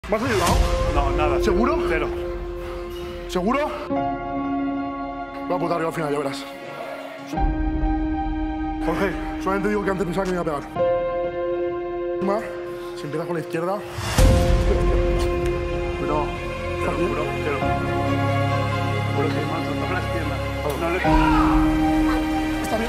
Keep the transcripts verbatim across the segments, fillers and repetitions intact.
¿Me has ayudado? No, nada. ¿Seguro? Cero. ¿Seguro? Voy a putar yo al final, ya verás. Jorge, solamente digo que antes pensaba que me iba a pegar. Si empiezas con la izquierda... Pero... Cero, juro, cero. Juro que más, no las piernas. No le... Está bien.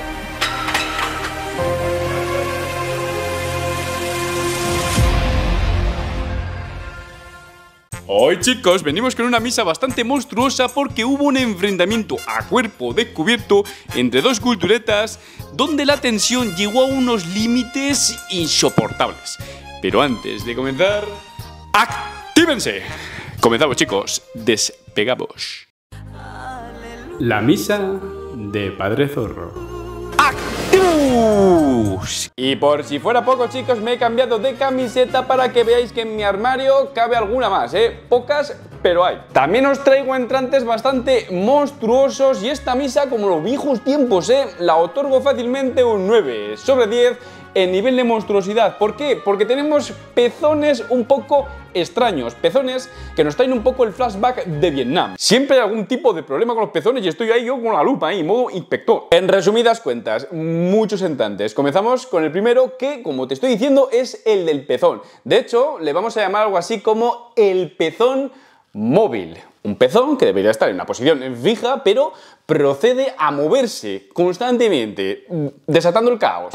Hoy, chicos, venimos con una misa bastante monstruosa porque hubo un enfrentamiento a cuerpo descubierto entre dos culturetas donde la tensión llegó a unos límites insoportables. Pero antes de comenzar, ¡actívense! Comenzamos, chicos, despegamos. La misa de Padre Zorro. ¡Activos! Y por si fuera poco, chicos, me he cambiado de camiseta para que veáis que en mi armario cabe alguna más, ¿eh? Pocas, pero hay. También os traigo entrantes bastante monstruosos y esta misa, como los viejos tiempos, ¿eh? La otorgo fácilmente un nueve sobre diez en nivel de monstruosidad. ¿Por qué? Porque tenemos pezones un poco extraños, pezones que nos traen un poco el flashback de Vietnam. Siempre hay algún tipo de problema con los pezones y estoy ahí yo con la lupa ahí, modo inspector. En resumidas cuentas, muchos entrantes. Comenzamos con el primero que, como te estoy diciendo, es el del pezón. De hecho, le vamos a llamar algo así como el pezón móvil. Un pezón que debería estar en una posición fija, pero procede a moverse constantemente, desatando el caos.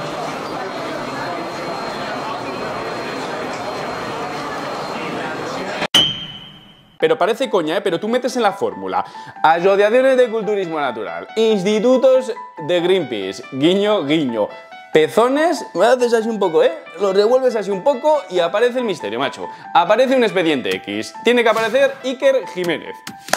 Pero parece coña, ¿eh? Pero tú metes en la fórmula asociaciones de culturismo natural, institutos de Greenpeace, guiño, guiño, pezones, me haces así un poco, ¿eh? Lo revuelves así un poco y aparece el misterio, macho. Aparece un expediente X. Tiene que aparecer Iker Jiménez.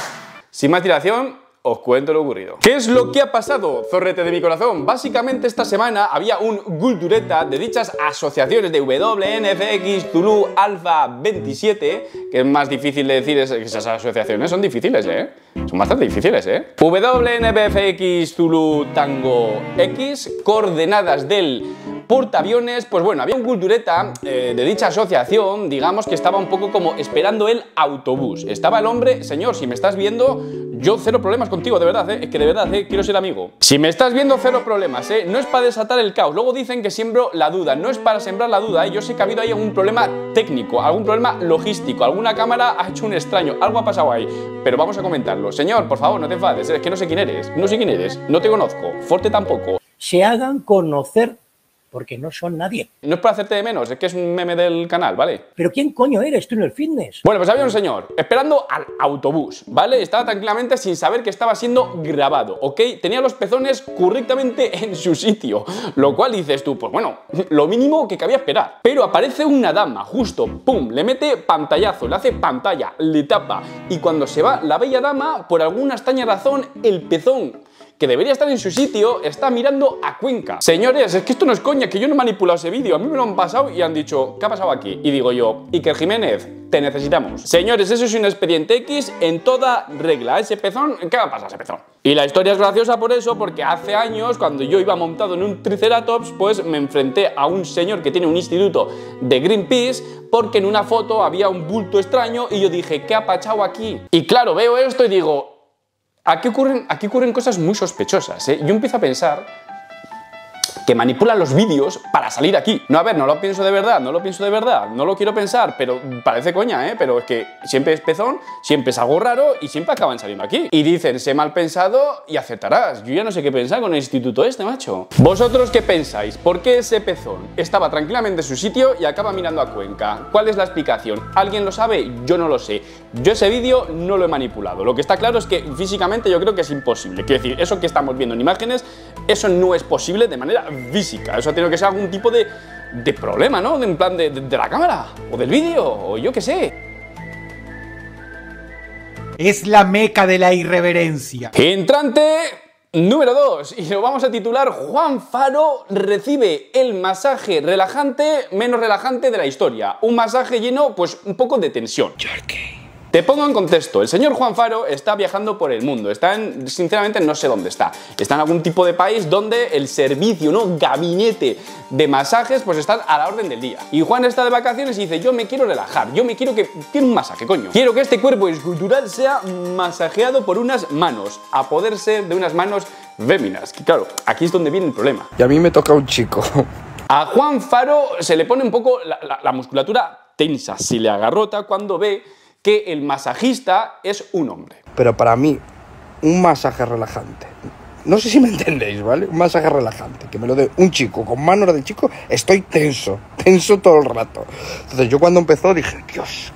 Sin más dilación, os cuento lo ocurrido. ¿Qué es lo que ha pasado, zorrete de mi corazón? Básicamente esta semana había un cultureta de dichas asociaciones de W N F X Zulu Alpha veintisiete, que es más difícil de decir, es que esas asociaciones son difíciles, ¿eh? Son bastante difíciles, ¿eh? W N F X Zulu Tango X, coordenadas del portaaviones. Pues bueno, había un cultureta eh, de dicha asociación, digamos que estaba un poco como esperando el autobús. Estaba el hombre, señor, si me estás viendo, yo cero problemas contigo, de verdad, ¿eh? Es que de verdad, ¿eh? Quiero ser amigo. Si me estás viendo, cero problemas, ¿eh? No es para desatar el caos. Luego dicen que siembro la duda. No es para sembrar la duda, ¿eh? Yo sé que ha habido ahí algún problema técnico, algún problema logístico, alguna cámara ha hecho un extraño, algo ha pasado ahí. Pero vamos a comentarlo. Señor, por favor, no te enfades, ¿eh? Es que no sé quién eres. No sé quién eres. No te conozco. Forte tampoco. Se hagan conocer porque no son nadie. No es para hacerte de menos, es que es un meme del canal, ¿vale? ¿Pero quién coño eres tú en el fitness? Bueno, pues había un señor esperando al autobús, ¿vale? Estaba tranquilamente sin saber que estaba siendo grabado, ¿ok? Tenía los pezones correctamente en su sitio, lo cual dices tú, pues bueno, lo mínimo que cabía esperar. Pero aparece una dama, justo, pum, le mete pantallazo, le hace pantalla, le tapa, y cuando se va la bella dama, por alguna extraña razón, el pezón que debería estar en su sitio, está mirando a Cuenca. Señores, es que esto no es coña, que yo no he manipulado ese vídeo. A mí me lo han pasado y han dicho, ¿qué ha pasado aquí? Y digo yo, Iker Jiménez, te necesitamos. Señores, eso es un expediente X en toda regla. Ese pezón, ¿qué va a pasar a ese pezón? Y la historia es graciosa por eso, porque hace años, cuando yo iba montado en un Triceratops, pues me enfrenté a un señor que tiene un instituto de Greenpeace, porque en una foto había un bulto extraño y yo dije, ¿qué ha pachado aquí? Y claro, veo esto y digo, Aquí ocurren, aquí ocurren cosas muy sospechosas, ¿eh? Yo empiezo a pensar que manipulan los vídeos para salir aquí. No, a ver, no lo pienso de verdad, no lo pienso de verdad, no lo quiero pensar, pero parece coña, ¿eh? Pero es que siempre es pezón, siempre es algo raro y siempre acaban saliendo aquí. Y dicen, sé mal pensado y aceptarás. Yo ya no sé qué pensar con el instituto este, macho. ¿Vosotros qué pensáis? ¿Por qué ese pezón estaba tranquilamente en su sitio y acaba mirando a Cuenca? ¿Cuál es la explicación? ¿Alguien lo sabe? Yo no lo sé. Yo ese vídeo no lo he manipulado. Lo que está claro es que físicamente yo creo que es imposible. Quiero decir, eso que estamos viendo en imágenes, eso no es posible de manera física. Eso ha tenido que ser algún tipo de, de problema, ¿no? En plan de, de, de la cámara, o del vídeo, o yo qué sé. Es la meca de la irreverencia. Entrante número dos, y lo vamos a titular Juan Faro recibe el masaje relajante menos relajante de la historia. Un masaje lleno, pues, un poco de tensión. Te pongo en contexto, el señor Juan Faro está viajando por el mundo, está en, sinceramente no sé dónde está, está en algún tipo de país donde el servicio, ¿no? Gabinete de masajes pues están a la orden del día. Y Juan está de vacaciones y dice, yo me quiero relajar, yo me quiero que... Quiero un masaje, coño. Quiero que este cuerpo escultural sea masajeado por unas manos, a poder ser de unas manos féminas. Que claro, aquí es donde viene el problema. Y a mí me toca un chico. A Juan Faro se le pone un poco la, la, la musculatura tensa, se le agarrota cuando ve que el masajista es un hombre. Pero para mí, un masaje relajante, no sé si me entendéis, ¿vale? Un masaje relajante, que me lo dé un chico con manos del chico, estoy tenso, tenso todo el rato. Entonces yo cuando empezó dije, Dios,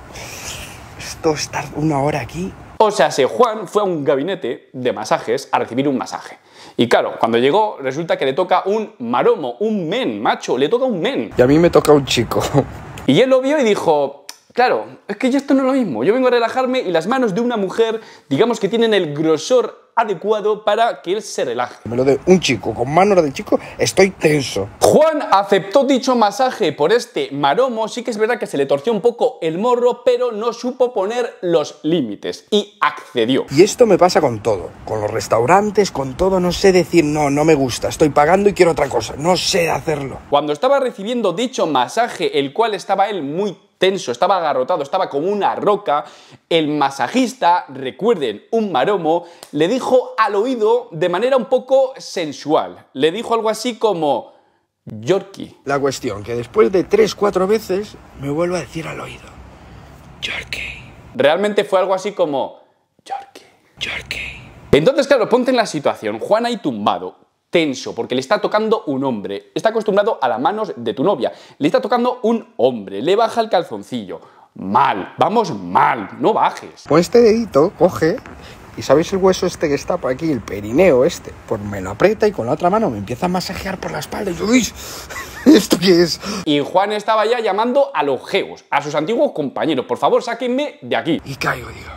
esto estar una hora aquí... O sea, si Juan fue a un gabinete de masajes a recibir un masaje. Y claro, cuando llegó resulta que le toca un maromo, un men, macho, le toca un men. Y a mí me toca un chico. Y él lo vio y dijo, claro, es que ya esto no es lo mismo. Yo vengo a relajarme y las manos de una mujer, digamos que tienen el grosor adecuado para que él se relaje. Me lo de un chico con manos del chico, estoy tenso. Juan aceptó dicho masaje por este maromo. Sí que es verdad que se le torció un poco el morro, pero no supo poner los límites y accedió. Y esto me pasa con todo, con los restaurantes, con todo. No sé decir, no, no me gusta, estoy pagando y quiero otra cosa, no sé hacerlo. Cuando estaba recibiendo dicho masaje, el cual estaba él muy tenso, estaba agarrotado, estaba como una roca, el masajista, recuerden, un maromo, le dijo al oído de manera un poco sensual. Le dijo algo así como, Yorkie. La cuestión, que después de tres, cuatro veces, me vuelvo a decir al oído, Yorkie. Realmente fue algo así como, Yorkie. Yorkie. Entonces, claro, ponte en la situación, Juan ahí tumbado, tenso, porque le está tocando un hombre, está acostumbrado a las manos de tu novia, le está tocando un hombre, le baja el calzoncillo, mal, vamos mal, no bajes. Pues este dedito coge, y ¿sabéis el hueso este que está por aquí, el perineo este? Pues me lo aprieta y con la otra mano me empieza a masajear por la espalda y yo, uy, ¿esto qué es? Y Juan estaba ya llamando a los geos, a sus antiguos compañeros, por favor, sáquenme de aquí. Y caigo, digo,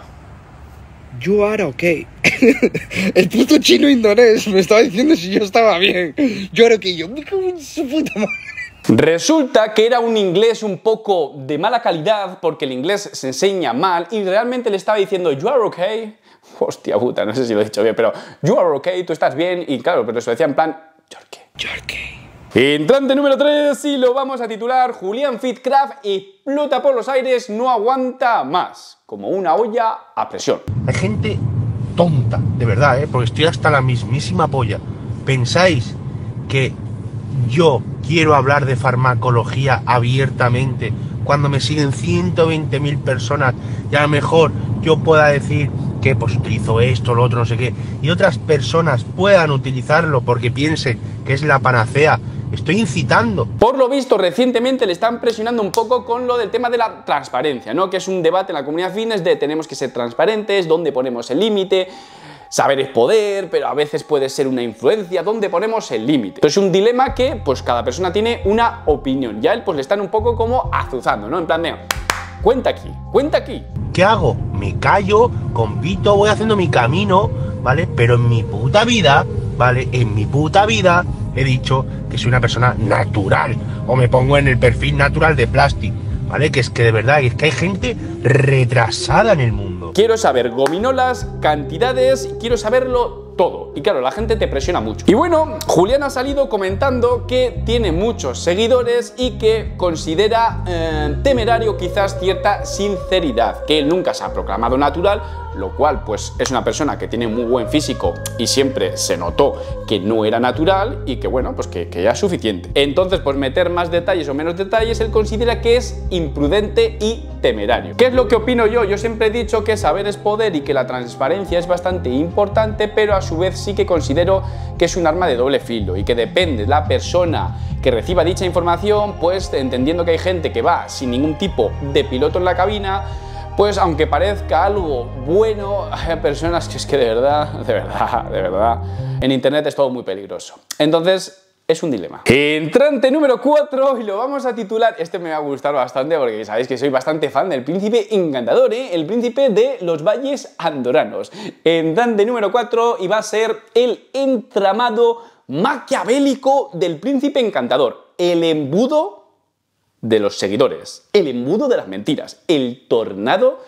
you are okay. El puto chino indonés me estaba diciendo si yo estaba bien. Yo era que yo, me cago en su puta madre. Resulta que era un inglés un poco de mala calidad, porque el inglés se enseña mal, y realmente le estaba diciendo, you are okay. Hostia puta, no sé si lo he dicho bien, pero you are okay, tú estás bien, y claro, pero se decía en plan, Yorkie. Yorkie. Entrante número tres, y lo vamos a titular, Julián Fitcraft explota por los aires, no aguanta más, como una olla a presión. Hay gente tonta, de verdad, ¿eh? Porque estoy hasta la mismísima polla. ¿Pensáis que yo quiero hablar de farmacología abiertamente cuando me siguen ciento veinte mil personas y a lo mejor yo pueda decir que pues utilizo esto, lo otro, no sé qué, y otras personas puedan utilizarlo porque piensen que es la panacea? Estoy incitando. Por lo visto, recientemente le están presionando un poco con lo del tema de la transparencia, ¿no? Que es un debate en la comunidad fitness de tenemos que ser transparentes, dónde ponemos el límite, saber es poder, pero a veces puede ser una influencia, dónde ponemos el límite. Entonces es un dilema que pues cada persona tiene una opinión. Ya él pues le están un poco como azuzando, ¿no? En plan de, cuenta aquí, cuenta aquí. ¿Qué hago? Me callo, compito, voy haciendo mi camino, ¿vale? Pero en mi puta vida, ¿vale? En mi puta vida he dicho que soy una persona natural, o me pongo en el perfil natural de Plastic, ¿vale? Que es que de verdad, es que hay gente retrasada en el mundo. Quiero saber gominolas, cantidades, quiero saberlo todo. Y claro, la gente te presiona mucho. Y bueno, Julián ha salido comentando que tiene muchos seguidores y que considera eh, temerario quizás cierta sinceridad, que él nunca se ha proclamado natural, lo cual pues es una persona que tiene muy buen físico y siempre se notó que no era natural y que bueno, pues que, que ya es suficiente. Entonces, pues meter más detalles o menos detalles, él considera que es imprudente y temerario. ¿Qué es lo que opino yo? Yo siempre he dicho que saber es poder y que la transparencia es bastante importante, pero a su vez sí que considero que es un arma de doble filo y que depende de la persona que reciba dicha información, pues entendiendo que hay gente que va sin ningún tipo de piloto en la cabina, pues aunque parezca algo bueno, hay personas que es que de verdad, de verdad, de verdad, en internet es todo muy peligroso. Entonces, es un dilema. Entrante número cuatro, y lo vamos a titular, este me va a gustar bastante porque sabéis que soy bastante fan del príncipe encantador, ¿eh? El príncipe de los valles andoranos. Entrante número cuatro, y va a ser el entramado maquiavélico del príncipe encantador, el embudo de los seguidores, el embudo de las mentiras, el tornado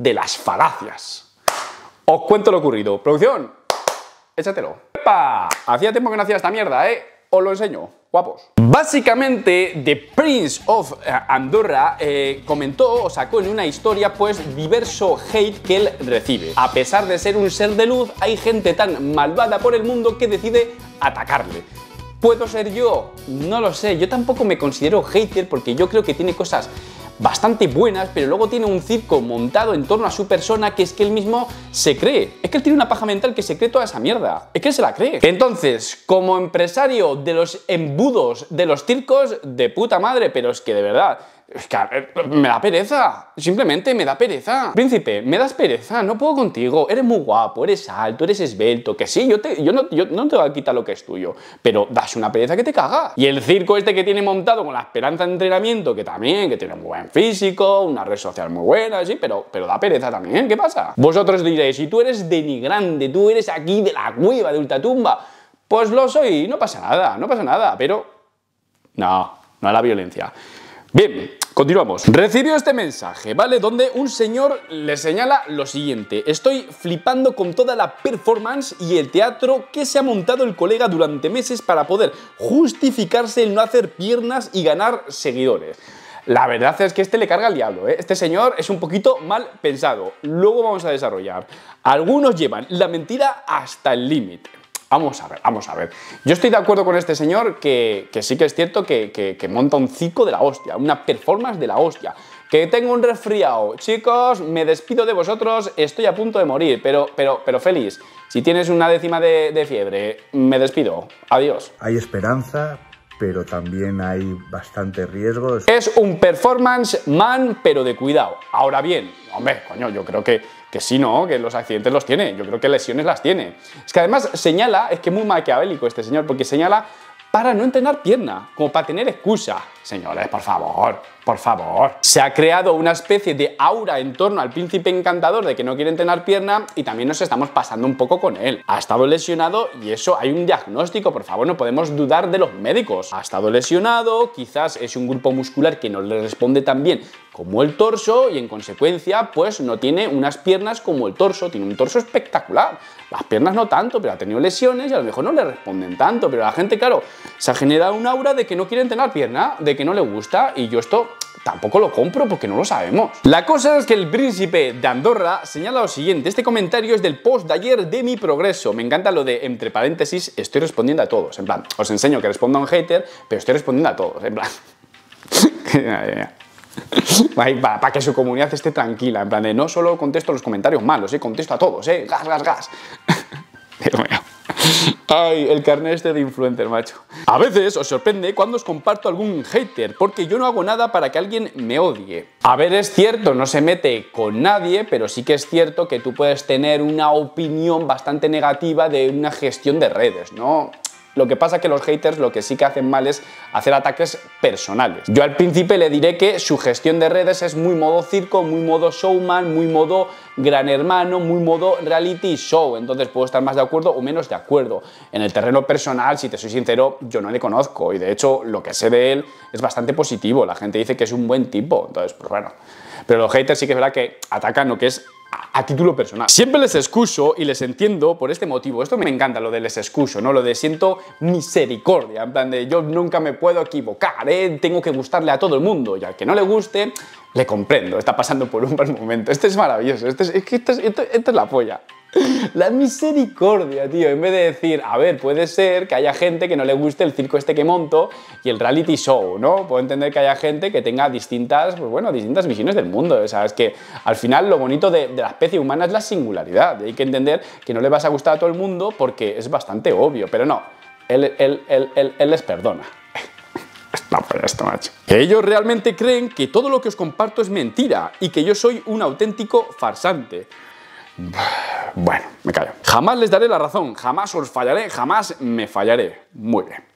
de las falacias. Os cuento lo ocurrido. Producción, échatelo. ¡Epa! Hacía tiempo que no hacía esta mierda, ¿eh? Os lo enseño, guapos. Básicamente, The Prince of Andorra eh, comentó o sacó en una historia pues diverso hate que él recibe. A pesar de ser un ser de luz, hay gente tan malvada por el mundo que decide atacarle. ¿Puedo ser yo? No lo sé, yo tampoco me considero hater porque yo creo que tiene cosas bastante buenas, pero luego tiene un circo montado en torno a su persona que es que él mismo se cree. Es que él tiene una paja mental que se cree toda esa mierda. Es que él se la cree. Entonces, como empresario de los embudos de los circos, de puta madre, pero es que de verdad... Es que me da pereza, simplemente me da pereza. Príncipe, me das pereza, no puedo contigo. Eres muy guapo, eres alto, eres esbelto. Que sí, yo, te, yo, no, yo no te voy a quitar lo que es tuyo, pero das una pereza que te caga. Y el circo este que tiene montado con la Esperanza de Entrenamiento, que también, que tiene muy buen físico, una red social muy buena, sí, pero, pero da pereza también. ¿Qué pasa? Vosotros diréis, si tú eres denigrante, tú eres aquí de la cueva de ultratumba, pues lo soy, no pasa nada, no pasa nada, pero no, no a la violencia. Bien, continuamos. Recibió este mensaje, ¿vale? Donde un señor le señala lo siguiente: estoy flipando con toda la performance y el teatro que se ha montado el colega durante meses para poder justificarse el no hacer piernas y ganar seguidores. La verdad es que este le carga al diablo, ¿eh? Este señor es un poquito mal pensado. Luego vamos a desarrollar. Algunos llevan la mentira hasta el límite. Vamos a ver, vamos a ver. Yo estoy de acuerdo con este señor que, que sí que es cierto que, que, que monta un circo de la hostia, una performance de la hostia. Que tengo un resfriado. Chicos, me despido de vosotros, estoy a punto de morir, pero, pero, pero Félix, si tienes una décima de, de fiebre, me despido. Adiós. Hay esperanza, pero también hay bastante riesgo. Es un performance man, pero de cuidado. Ahora bien, hombre, coño, yo creo que... Que sí, ¿no? Que los accidentes los tiene. Yo creo que lesiones las tiene. Es que además señala, es que es muy maquiavélico este señor, porque señala para no entrenar pierna, como para tener excusa. Señores, por favor, por favor. Se ha creado una especie de aura en torno al príncipe encantador de que no quiere entrenar pierna y también nos estamos pasando un poco con él. Ha estado lesionado y eso hay un diagnóstico, por favor, no podemos dudar de los médicos. Ha estado lesionado, quizás es un grupo muscular que no le responde tan bien como el torso y en consecuencia pues no tiene unas piernas como el torso, tiene un torso espectacular. Las piernas no tanto, pero ha tenido lesiones y a lo mejor no le responden tanto, pero la gente, claro, se ha generado un aura de que no quiere entrenar pierna, de que no le gusta, y yo esto tampoco lo compro porque no lo sabemos. La cosa es que el príncipe de Andorra señala lo siguiente: este comentario es del post de ayer de Mi Progreso. Me encanta lo de, entre paréntesis, estoy respondiendo a todos, en plan, os enseño que responda a un hater, pero estoy respondiendo a todos, en plan... Para pa que su comunidad esté tranquila, en plan de no solo contesto los comentarios malos, eh, contesto a todos, eh, gas, gas, gas. Dios mío. Ay, el carnet este de influencer, macho. A veces os sorprende cuando os comparto algún hater, porque yo no hago nada para que alguien me odie. A ver, es cierto, no se mete con nadie, pero sí que es cierto que tú puedes tener una opinión bastante negativa de una gestión de redes, ¿no? Lo que pasa es que los haters lo que sí que hacen mal es hacer ataques personales. Yo al príncipe le diré que su gestión de redes es muy modo circo, muy modo showman, muy modo gran hermano, muy modo reality show. Entonces puedo estar más de acuerdo o menos de acuerdo. En el terreno personal, si te soy sincero, yo no le conozco y de hecho lo que sé de él es bastante positivo. La gente dice que es un buen tipo, entonces pues bueno. Pero los haters sí que es verdad que atacan lo que es a título personal. Siempre les excuso y les entiendo por este motivo. Esto me encanta, lo de les excuso, ¿no? Lo de siento misericordia, en plan de yo nunca me puedo equivocar, ¿eh? Tengo que gustarle a todo el mundo y al que no le guste, le comprendo, está pasando por un mal momento. Este es maravilloso, este es, es que esto es, esto, esto es la polla. La misericordia, tío, en vez de decir, a ver, puede ser que haya gente que no le guste el circo este que monto y el reality show, ¿no? Puedo entender que haya gente que tenga distintas, pues bueno, distintas visiones del mundo, o sea, es que al final lo bonito de, de la especie humana es la singularidad, y hay que entender que no le vas a gustar a todo el mundo porque es bastante obvio, pero no, él, él, él, él, él les perdona. No, pues esto, macho. Que ellos realmente creen que todo lo que os comparto es mentira y que yo soy un auténtico farsante. Bueno, me callo. Jamás les daré la razón, jamás os fallaré, jamás me fallaré. Muy bien.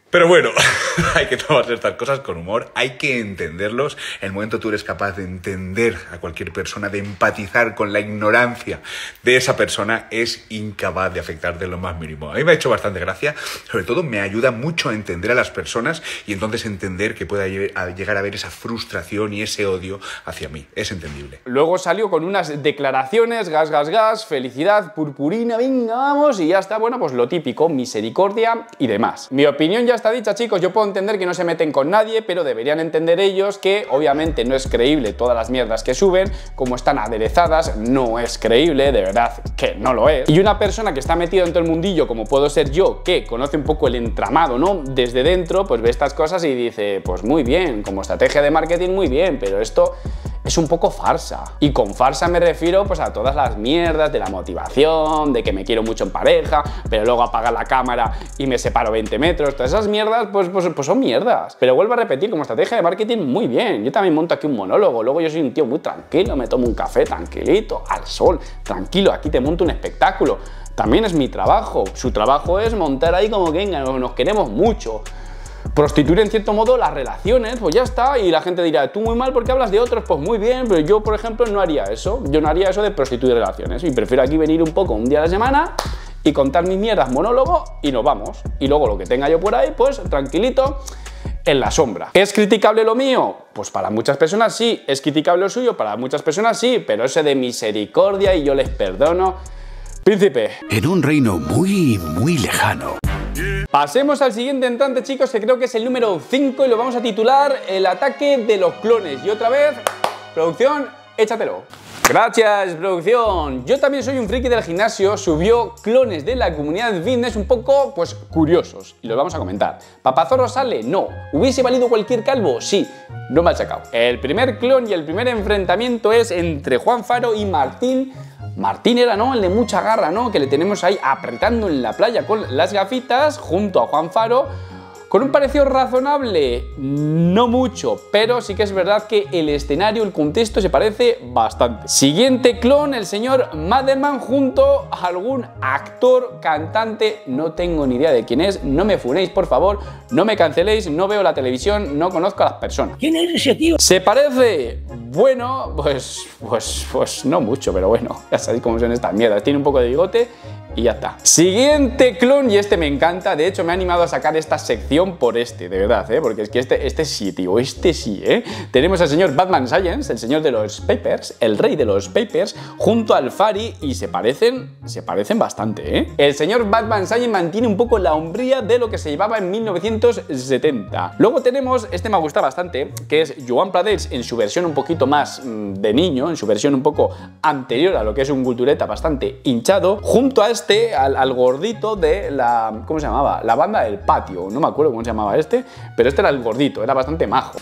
Pero bueno, hay que tomarse estas cosas con humor, hay que entenderlos. En el momento tú eres capaz de entender a cualquier persona, de empatizar con la ignorancia de esa persona, es incapaz de afectarte lo más mínimo. A mí me ha hecho bastante gracia, sobre todo me ayuda mucho a entender a las personas y entonces entender que pueda llegar a haber esa frustración y ese odio hacia mí. Es entendible. Luego salió con unas declaraciones, gas, gas, gas, felicidad, purpurina, venga, vamos, y ya está, bueno, pues lo típico, misericordia y demás. Mi opinión ya está dicha, chicos. Yo puedo entender que no se meten con nadie, pero deberían entender ellos que obviamente no es creíble todas las mierdas que suben, como están aderezadas, no es creíble, de verdad que no lo es. Y una persona que está metida en todo el mundillo, como puedo ser yo, que conoce un poco el entramado, ¿no? Desde dentro, pues ve estas cosas y dice, pues muy bien, como estrategia de marketing muy bien, pero esto es un poco farsa. Y con farsa me refiero pues a todas las mierdas de la motivación, de que me quiero mucho en pareja, pero luego apaga la cámara y me separo veinte metros. Todas esas mierdas pues, pues, pues son mierdas. Pero vuelvo a repetir, como estrategia de marketing muy bien. Yo también monto aquí un monólogo, luego yo soy un tío muy tranquilo, me tomo un café tranquilito, al sol, tranquilo, aquí te monto un espectáculo. También es mi trabajo. Su trabajo es montar ahí como que venga, nos queremos mucho. Prostituir en cierto modo las relaciones, pues ya está, y la gente dirá, tú muy mal porque hablas de otros, pues muy bien, pero yo por ejemplo no haría eso, yo no haría eso de prostituir relaciones, y prefiero aquí venir un poco un día a la semana y contar mis mierdas monólogo y nos vamos, y luego lo que tenga yo por ahí, pues tranquilito, en la sombra. ¿Es criticable lo mío? Pues para muchas personas sí. ¿Es criticable lo suyo? Para muchas personas sí, pero ese de misericordia y yo les perdono, príncipe. En un reino muy, muy lejano. Pasemos al siguiente entrante, chicos, que creo que es el número cinco y lo vamos a titular El ataque de los clones. Y otra vez, producción, échatelo. Gracias, producción. Yo también soy un friki del gimnasio. Subió clones de la comunidad fitness un poco, pues, curiosos. Y los vamos a comentar. ¿Papazorro sale? No. ¿Hubiese valido cualquier calvo? Sí. No me ha sacado. El primer clon y el primer enfrentamiento es entre Juan Faro y Martín. Martín era, ¿no? El de mucha garra, ¿no? Que le tenemos ahí apretando en la playa con las gafitas junto a Juan Faro. Con un parecido razonable, no mucho, pero sí que es verdad que el escenario, el contexto se parece bastante. Siguiente clon, el señor Madelman junto a algún actor, cantante, no tengo ni idea de quién es, no me funéis por favor, no me canceléis, no veo la televisión, no conozco a las personas. ¿Quién es ese tío? ¿Se parece? Bueno, pues, pues, pues no mucho, pero bueno, ya sabéis cómo son estas mierdas, tiene un poco de bigote y ya está. Siguiente clon, y este me encanta, de hecho me ha animado a sacar esta sección por este, de verdad, ¿eh? Porque es que este, este sí, tío, este sí, ¿eh? Tenemos al señor Batman Science, el señor de los papers, el rey de los papers, junto al Fari, y se parecen, se parecen bastante, ¿eh? El señor Batman Science mantiene un poco la hombría de lo que se llevaba en mil novecientos setenta. Luego tenemos, este me gusta bastante, que es Joan Pradels en su versión un poquito más mmm, de niño, en su versión un poco anterior a lo que es un cultureta bastante hinchado, junto a este Al, al gordito de la... ¿cómo se llamaba? La banda del patio, no me acuerdo cómo se llamaba este, pero este era el gordito, era bastante majo.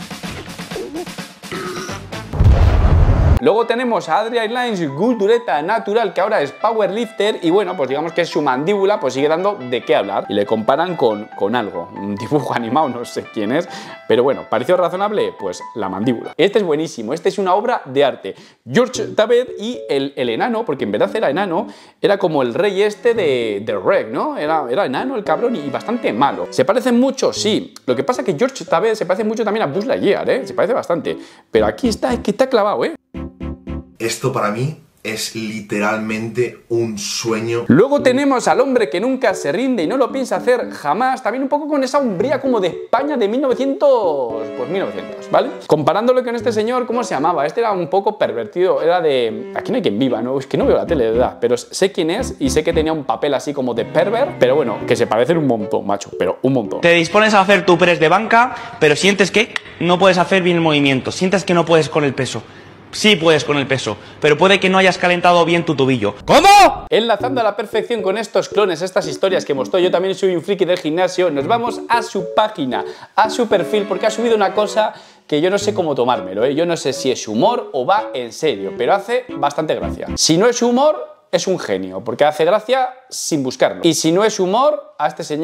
Luego tenemos a Adrian Lines, cultureta natural, que ahora es powerlifter, y bueno, pues digamos que su mandíbula pues sigue dando de qué hablar, y le comparan con, con algo, un dibujo animado, no sé quién es, pero bueno, ¿pareció razonable? Pues la mandíbula. Este es buenísimo, este es una obra de arte. George Tabet y el, el enano, porque en verdad era enano, era como el rey este de, de Rec, ¿no? Era, era enano el cabrón y bastante malo. ¿Se parecen mucho? Sí. Lo que pasa es que George Tabet se parece mucho también a Buzz Lightyear, ¿eh? Se parece bastante. Pero aquí está, es que está clavado, ¿eh? Esto para mí es literalmente un sueño. Luego tenemos al hombre que nunca se rinde y no lo piensa hacer jamás, también un poco con esa hombría como de España de mil novecientos, pues mil novecientos, ¿vale? Comparándolo con este señor, ¿cómo se llamaba? Este era un poco pervertido, era de... Aquí no hay quien viva, ¿no? Es que no veo la tele, de verdad, pero sé quién es y sé que tenía un papel así como de pervert, pero bueno, que se parecen un montón, macho, pero un montón. Te dispones a hacer tu press de banca, pero sientes que no puedes hacer bien el movimiento, sientes que no puedes con el peso. Sí puedes con el peso, pero puede que no hayas calentado bien tu tobillo. ¿Cómo? Enlazando a la perfección con estos clones, estas historias que mostró, yo también soy un friki del gimnasio, nos vamos a su página, a su perfil, porque ha subido una cosa que yo no sé cómo tomármelo, ¿eh? Yo no sé si es humor o va en serio, pero hace bastante gracia. Si no es humor, es un genio, porque hace gracia sin buscarlo. Y si no es humor, a este señor...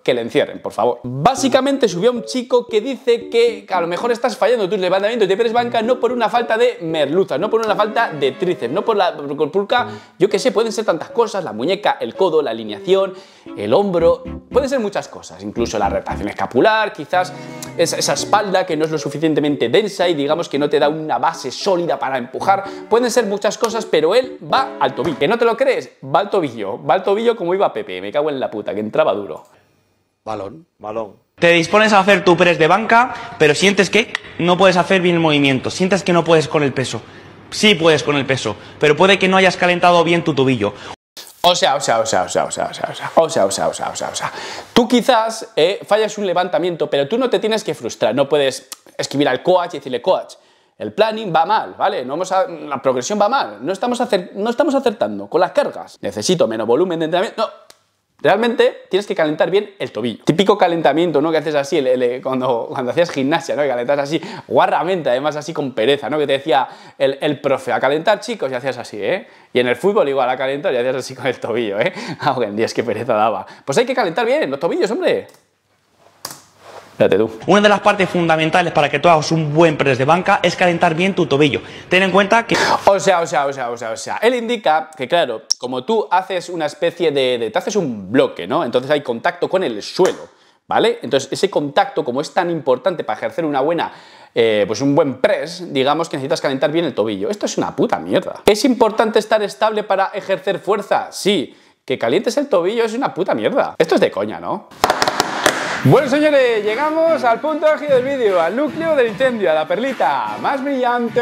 que le encierren, por favor. Básicamente subió a un chico que dice que a lo mejor estás fallando tus levantamientos de press banca no por una falta de merluza, no por una falta de tríceps, no por la pulca, yo que sé, pueden ser tantas cosas, la muñeca, el codo, la alineación, el hombro, pueden ser muchas cosas, incluso la retracción escapular, quizás esa, esa espalda que no es lo suficientemente densa y digamos que no te da una base sólida para empujar, pueden ser muchas cosas, pero él va al tobillo. ¿Que no te lo crees? Va al tobillo, va al tobillo como iba Pepe, me cago en la puta, que entraba duro. Balón, balón. Te dispones a hacer tu press de banca, pero sientes que no puedes hacer bien el movimiento, sientes que no puedes con el peso. Sí puedes con el peso, pero puede que no hayas calentado bien tu tobillo. O sea, o sea, o sea, o sea, o sea, o sea, o sea, o sea, o sea, o sea, o sea, o sea. Tú quizás eh, fallas un levantamiento, pero tú no te tienes que frustrar, no puedes escribir al coach y decirle, coach, el planning va mal, ¿vale? No vamos a, la progresión va mal, no estamos, acer, no estamos acertando con las cargas. Necesito menos volumen de entrenamiento. No, realmente tienes que calentar bien el tobillo. Típico calentamiento, ¿no? Que haces así, el, el, cuando, cuando hacías gimnasia, ¿no? Que calentas así, guarramente, además así con pereza, ¿no? Que te decía el, el profe, a calentar chicos, y hacías así, ¿eh? Y en el fútbol igual, a calentar y hacías así con el tobillo, ¿eh? Ah, en días que pereza daba. Pues hay que calentar bien los tobillos, hombre. Espérate tú. Una de las partes fundamentales para que tú hagas un buen press de banca es calentar bien tu tobillo. Ten en cuenta que... O sea, o sea, o sea, o sea, o sea, él indica que, claro, como tú haces una especie de... de te haces un bloque, ¿no? Entonces hay contacto con el suelo, ¿vale? Entonces ese contacto, como es tan importante para ejercer una buena... Eh, pues un buen press, digamos que necesitas calentar bien el tobillo. Esto es una puta mierda. ¿Es importante estar estable para ejercer fuerza? Sí. Que calientes el tobillo es una puta mierda. Esto es de coña, ¿no? Bueno, señores, llegamos al punto álgido del vídeo, al núcleo del incendio, a la perlita más brillante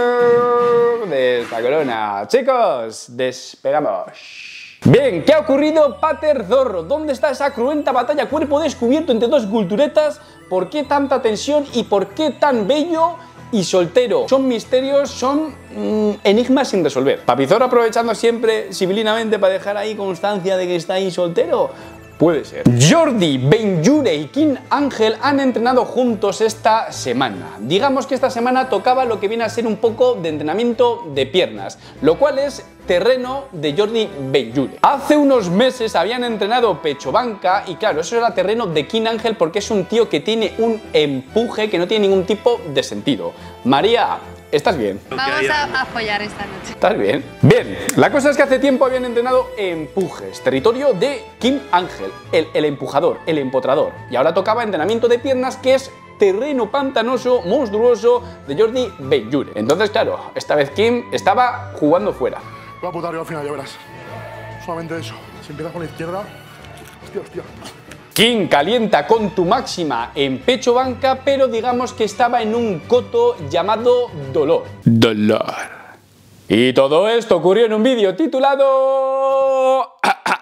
de esta corona. Chicos, despegamos. Bien, ¿qué ha ocurrido, Pater Zorro? ¿Dónde está esa cruenta batalla cuerpo descubierto entre dos culturetas? ¿Por qué tanta tensión y por qué tan bello y soltero? Son misterios, son mmm, enigmas sin resolver. Papizorro aprovechando siempre civilinamente para dejar ahí constancia de que está ahí soltero. Puede ser. Jordi, Benjure y King Ángel han entrenado juntos esta semana. Digamos que esta semana tocaba lo que viene a ser un poco de entrenamiento de piernas, lo cual es terreno de Jordi Benjure. Hace unos meses habían entrenado pecho banca y claro, eso era terreno de King Ángel porque es un tío que tiene un empuje que no tiene ningún tipo de sentido. María, ¿estás bien? Vamos a apoyar esta noche. ¿Estás bien? Bien, la cosa es que hace tiempo habían entrenado empujes, territorio de King Ángel, el, el empujador, el empotrador. Y ahora tocaba entrenamiento de piernas, que es terreno pantanoso, monstruoso de Jordi Benjure. Entonces, claro, esta vez Kim estaba jugando fuera. Voy a putar yo al final, ya verás. Solamente eso. Si empiezas con la izquierda... Hostia, hostia. King calienta con tu máxima en pecho banca, pero digamos que estaba en un coto llamado dolor. Dolor. Y todo esto ocurrió en un vídeo titulado...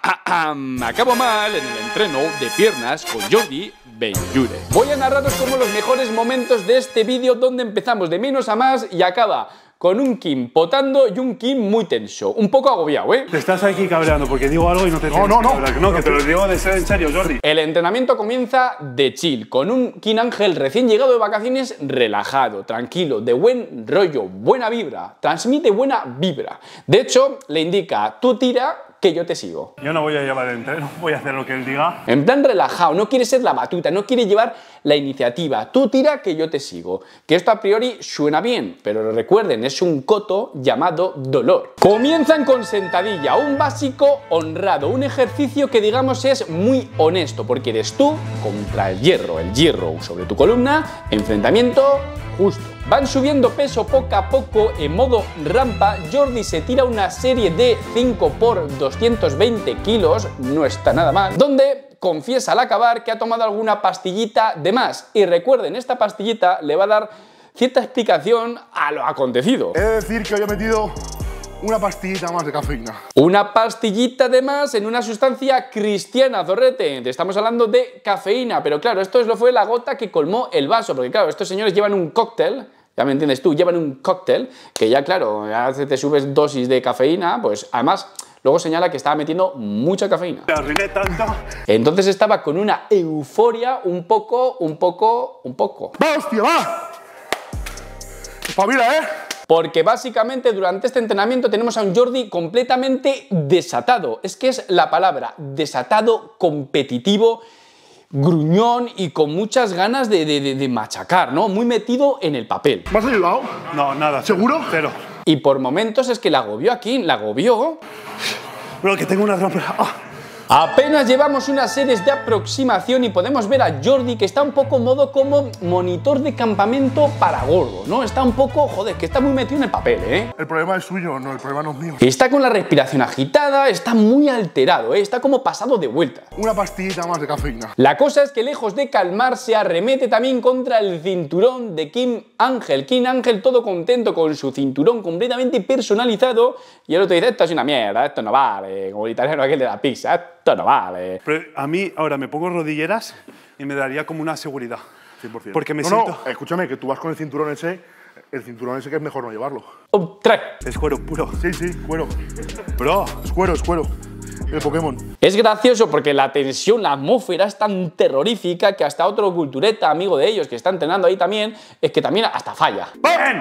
Acabo mal en el entreno de piernas con Jordi Benjure. Voy a narraros como los mejores momentos de este vídeo donde empezamos de menos a más y acaba con un Kim potando y un Kim muy tenso. Un poco agobiado, ¿eh? Te estás aquí cabreando porque digo algo y no te... No, no, no. Que no, que te lo digo de ser en serio, Jordi. El entrenamiento comienza de chill, con un King Ángel recién llegado de vacaciones relajado, tranquilo, de buen rollo, buena vibra, transmite buena vibra. De hecho, le indica, tú tira que yo te sigo. Yo no voy a llevar el entreno, voy a hacer lo que él diga. En plan relajado, no quiere ser la batuta, no quiere llevar la iniciativa. Tú tira que yo te sigo. Que esto a priori suena bien, pero recuerden, es un coto llamado dolor. Comienzan con sentadilla, un básico honrado, un ejercicio que digamos es muy honesto, porque eres tú contra el hierro, el hierro sobre tu columna, enfrentamiento justo. Van subiendo peso poco a poco en modo rampa. Jordi se tira una serie de cinco por doscientos veinte kilos, no está nada mal, donde confiesa al acabar que ha tomado alguna pastillita de más. Y recuerden, esta pastillita le va a dar cierta explicación a lo acontecido. He de decir que había metido una pastillita más de cafeína. Una pastillita de más en una sustancia cristiana, zorrete. Te estamos hablando de cafeína, pero claro, esto es lo fue la gota que colmó el vaso, porque claro, estos señores llevan un cóctel, ya me entiendes tú, llevan un cóctel que ya claro, ya te subes dosis de cafeína, pues además luego señala que estaba metiendo mucha cafeína. Te arruiné tanto. Entonces estaba con una euforia un poco, un poco, un poco. ¡Va, hostia, va! ¡Espabila, eh! Porque básicamente durante este entrenamiento tenemos a un Jordi completamente desatado. Es que es la palabra, desatado, competitivo gruñón y con muchas ganas de, de, de, de machacar, ¿no? Muy metido en el papel. ¿Me has ayudado? No, nada. ¿Seguro? Cero. Y por momentos es que la agobió aquí, la agobió. Bro, que tengo una trampa. ¡Ah! Apenas llevamos unas series de aproximación y podemos ver a Jordi que está un poco modo como monitor de campamento para gordos, ¿no? Está un poco, joder, que está muy metido en el papel, ¿eh? El problema es suyo, no, el problema no es mío. Está con la respiración agitada, está muy alterado, ¿eh? Está como pasado de vuelta. Una pastillita más de cafeína. La cosa es que lejos de calmarse, arremete también contra el cinturón de Kim Ángel. Kim Ángel todo contento con su cinturón completamente personalizado y el otro dice, esto es una mierda, esto no vale, como el italiano aquel de la pizza, esto no vale. Pero a mí ahora me pongo rodilleras y me daría como una seguridad. cien por cien. Porque me no, siento... No, escúchame, que tú vas con el cinturón ese, el cinturón ese que es mejor no llevarlo. Oh, trae. Es cuero puro. Sí, sí, cuero. Bro. Es cuero, es cuero. El Pokémon. Es gracioso porque la tensión, la atmósfera es tan terrorífica que hasta otro cultureta, amigo de ellos, que está entrenando ahí también, es que también hasta falla. ¡Bien!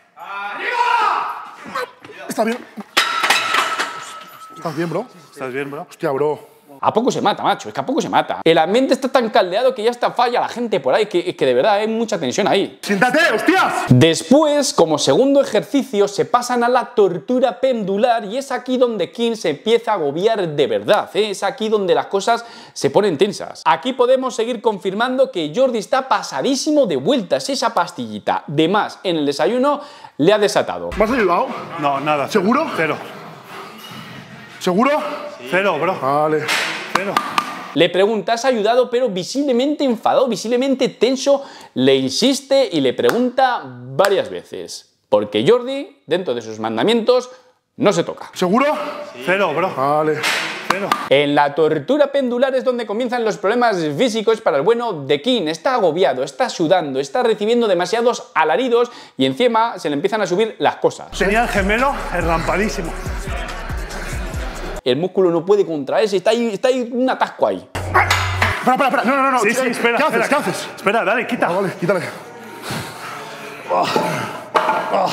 Está bien. ¿Estás bien, bro? ¿Estás bien, bro? Hostia, bro. A poco se mata, macho, es que a poco se mata. El ambiente está tan caldeado que ya está falla la gente por ahí, que, que de verdad hay mucha tensión ahí. ¡Siéntate, hostias! Después, como segundo ejercicio, se pasan a la tortura pendular y es aquí donde Kim se empieza a agobiar de verdad, ¿eh? Es aquí donde las cosas se ponen tensas. Aquí podemos seguir confirmando que Jordi está pasadísimo de vueltas. Esa pastillita de más en el desayuno le ha desatado. ¿Me has ayudado? No, nada. ¿Seguro? Cero. ¿Seguro? Sí. Cero, bro. Vale. Cero. Le pregunta, ¿has ayudado? Pero visiblemente enfadado, visiblemente tenso, le insiste y le pregunta varias veces. Porque Jordi, dentro de sus mandamientos, no se toca. ¿Seguro? Sí. Cero, bro. Vale. Cero. En la tortura pendular es donde comienzan los problemas físicos para el bueno de Kim. Está agobiado, está sudando, está recibiendo demasiados alaridos y encima se le empiezan a subir las cosas. Tenía el gemelo enrampadísimo. El músculo no puede contraerse, está ahí, está ahí un atasco ahí. Espera, espera, espera. No, no, no. Sí, sí, espera. ¿Qué espera, haces? ¿Qué haces? Espera, dale, quita. Ah, vale, quítale. Oh. Oh.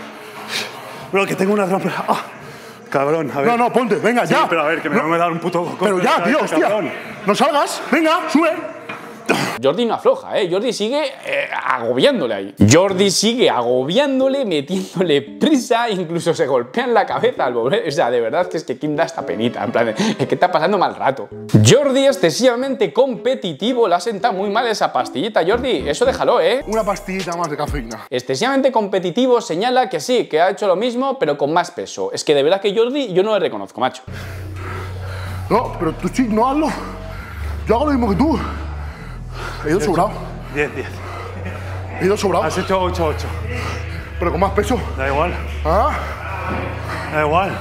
Bro, que tengo una trampa. Oh. Cabrón, a ver. No, no, ponte, venga, sí, ya. pero a ver, que me no. van a dar un puto... Pero ya, tío, hostia. Cabrón. No salgas, venga, sube. Jordi no afloja, ¿eh? Jordi sigue eh, agobiándole ahí. Jordi sigue agobiándole, metiéndole prisa, incluso se golpea en la cabeza al volver. O sea, de verdad que es que Kim da esta penita, en plan, es que está pasando mal rato. Jordi, excesivamente competitivo, le ha sentado muy mal esa pastillita. Jordi, eso déjalo, ¿eh? Una pastillita más de cafeína. Excesivamente competitivo señala que sí, que ha hecho lo mismo, pero con más peso. Es que de verdad que Jordi yo no le reconozco, macho. No, pero tú, chico, no hazlo. Yo hago lo mismo que tú. He ido sobrado. diez, diez. He ido sobrado. Has hecho ocho, ocho. Pero con más peso. Da igual. ¿Ah? Da igual.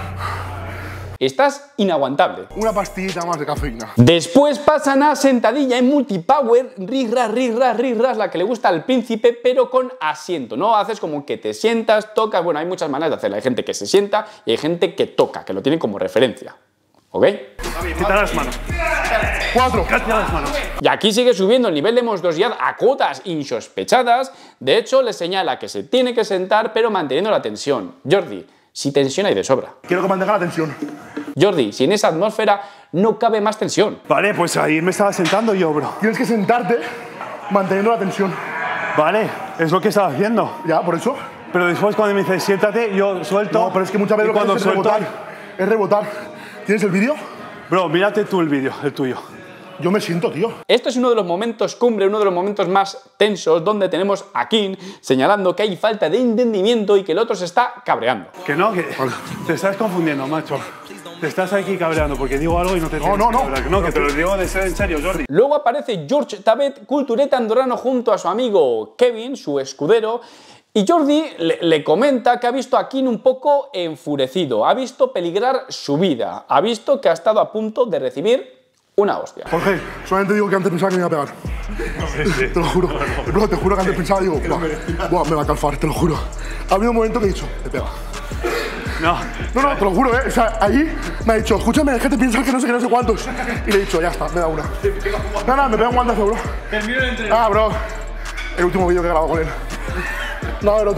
Estás inaguantable. Una pastillita más de cafeína. Después pasan a sentadilla en multipower, ris-ras, ris-ras, ris-ras, la que le gusta al príncipe, pero con asiento, ¿no? Haces como que te sientas, tocas, bueno, hay muchas maneras de hacerlo. Hay gente que se sienta y hay gente que toca, que lo tiene como referencia. ¿Ok? Quita las manos. Cuatro. Quita las manos. Y aquí sigue subiendo el nivel de monstruosidad a cotas insospechadas. De hecho, le señala que se tiene que sentar, pero manteniendo la tensión. Jordi, si tensión hay de sobra. Quiero que mantenga la tensión. Jordi, si en esa atmósfera no cabe más tensión. Vale, pues ahí me estaba sentando yo, bro. Tienes que sentarte manteniendo la tensión. Vale, es lo que estaba haciendo. Ya, por eso. Pero después cuando me dices siéntate, yo suelto. No, pero es que muchas veces lo que cuando haces es suelto rebotar. Es rebotar. ¿Tienes el vídeo? Bro, mírate tú el vídeo, el tuyo. Yo me siento, tío. Esto es uno de los momentos cumbre, uno de los momentos más tensos, donde tenemos a Kim señalando que hay falta de entendimiento y que el otro se está cabreando. Que no, que vale. Te estás confundiendo, macho. Te estás aquí cabreando porque digo algo y no te No, no, no. Que no, que te lo digo de ser en serio, Jordi. Luego aparece George Tabet, cultureta andorrano, junto a su amigo Kevin, su escudero. Y Jordi le, le comenta que ha visto a Kim un poco enfurecido, ha visto peligrar su vida, ha visto que ha estado a punto de recibir una hostia. Jorge, solamente digo que antes pensaba que me iba a pegar. Sí, sí. Te lo juro. Bro, te juro que antes pensaba, digo, buah, buah, me va a calfar, te lo juro. Ha habido un momento que he dicho, te pega. No. No, no, te lo juro, ¿eh? O sea, ahí me ha dicho, escúchame, déjate pensar que no sé qué, no sé cuántos. Y le he dicho, ya está, me da una. No, no, me pega un guantazo, bro. El mío entre. Ah, bro. El último vídeo que he grabado con él. No, el otro.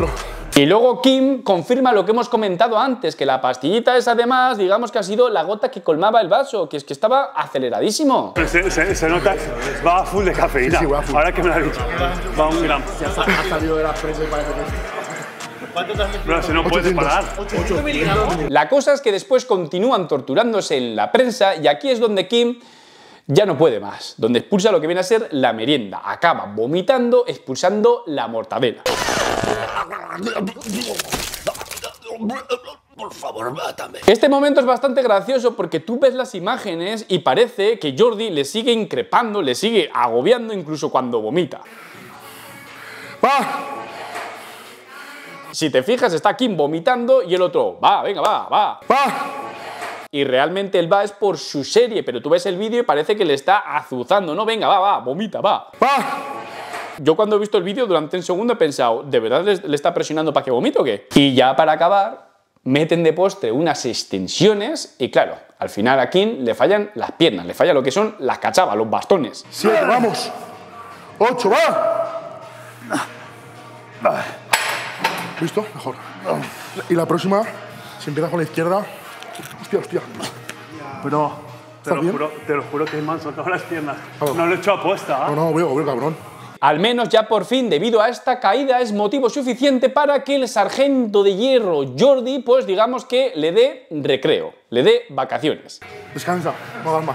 Y luego Kim confirma lo que hemos comentado antes, que la pastillita es además, digamos que ha sido la gota que colmaba el vaso, que es que estaba aceleradísimo. Se, se, se nota, va a full de cafeína. Sí, sí, va full. Ahora que me lo has dicho, va a un gramo. Ha salido de la prensa y parece que... Pero si no puedes parar. La cosa es que después continúan torturándose en la prensa y aquí es donde Kim ya no puede más, donde expulsa lo que viene a ser la merienda. Acaba vomitando, expulsando la mortadela. Por favor, mátame. Este momento es bastante gracioso porque tú ves las imágenes y parece que Jordi le sigue increpando, le sigue agobiando incluso cuando vomita. ¡Va! Si te fijas, está Kim vomitando y el otro, va, venga, va, va. ¡Va! Y realmente él va es por su serie, pero tú ves el vídeo y parece que le está azuzando, no, venga, va, va, vomita, va. ¡Va! Yo cuando he visto el vídeo durante un segundo he pensado, ¿de verdad le, le está presionando para que vomite o qué? Y ya para acabar, meten de postre unas extensiones y claro, al final a Kim le fallan las piernas, le falla lo que son las cachavas, los bastones. Siete, vamos. Ocho, va. ¿Listo? Mejor. Y la próxima, si empiezas con la izquierda... Hostia, hostia. Pero, te lo, juro, te lo juro que me han soltado las piernas. Claro. No lo he hecho apuesta. ¿eh? No, no, veo, veo, cabrón. Al menos ya por fin, debido a esta caída, es motivo suficiente para que el sargento de hierro Jordi, pues digamos que le dé recreo, le dé vacaciones. Descansa, no hagas más.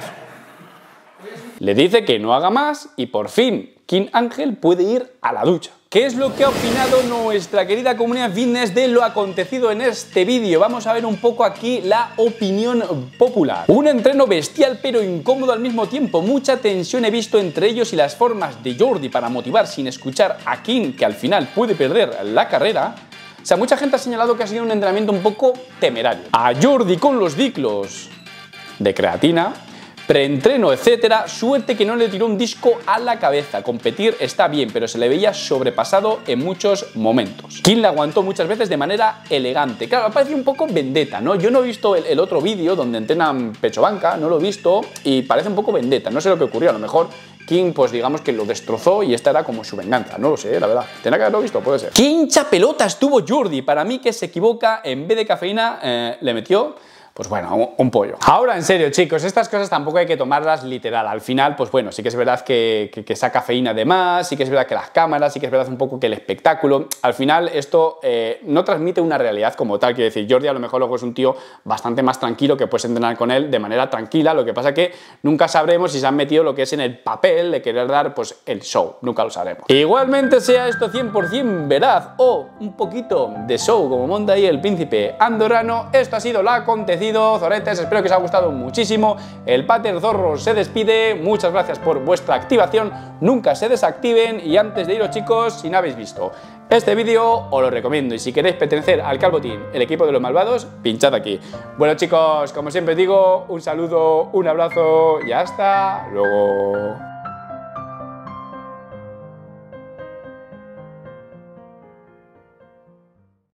Le dice que no haga más y por fin Kim Ángel puede ir a la ducha. ¿Qué es lo que ha opinado nuestra querida comunidad fitness de lo acontecido en este vídeo? Vamos a ver un poco aquí la opinión popular. Un entreno bestial pero incómodo al mismo tiempo. Mucha tensión he visto entre ellos y las formas de Jordi para motivar sin escuchar a Kim, que al final puede perder la carrera. O sea, mucha gente ha señalado que ha sido un entrenamiento un poco temerario. A Jordi con los ciclos de creatina, preentreno, etcétera, suerte que no le tiró un disco a la cabeza. Competir está bien, pero se le veía sobrepasado en muchos momentos. Kim la aguantó muchas veces de manera elegante. Claro, parece un poco vendetta, ¿no? Yo no he visto el, el otro vídeo donde entrenan pecho banca, no lo he visto y parece un poco vendetta. No sé lo que ocurrió, a lo mejor Kim, pues digamos que lo destrozó y esta era como su venganza. No lo sé, la verdad. ¿Tendrá que haberlo visto? Puede ser. ¿Qué hincha pelota estuvo Jordi? Para mí que se equivoca, en vez de cafeína, eh, le metió... Pues bueno, un, un pollo. Ahora, en serio, chicos, estas cosas tampoco hay que tomarlas literal. Al final, pues bueno, sí que es verdad que, que, que esa cafeína de más, sí que es verdad que las cámaras, sí que es verdad un poco que el espectáculo. Al final, esto eh, no transmite una realidad como tal. Quiero decir, Jordi a lo mejor luego es un tío bastante más tranquilo, que puedes entrenar con él de manera tranquila. Lo que pasa que nunca sabremos si se han metido lo que es en el papel de querer dar, pues, el show. Nunca lo sabremos. Igualmente, sea esto cien por cien veraz o un poquito de show, como monta ahí el príncipe andorrano, esto ha sido lo acontecido. Zoretes, espero que os haya gustado muchísimo. El Pater Zorro se despide. Muchas gracias por vuestra activación. Nunca se desactiven. Y antes de iros, chicos, si no habéis visto este vídeo, os lo recomiendo. Y si queréis pertenecer al Calvo Team, el equipo de los malvados, pinchad aquí. Bueno, chicos, como siempre digo, un saludo, un abrazo y hasta luego.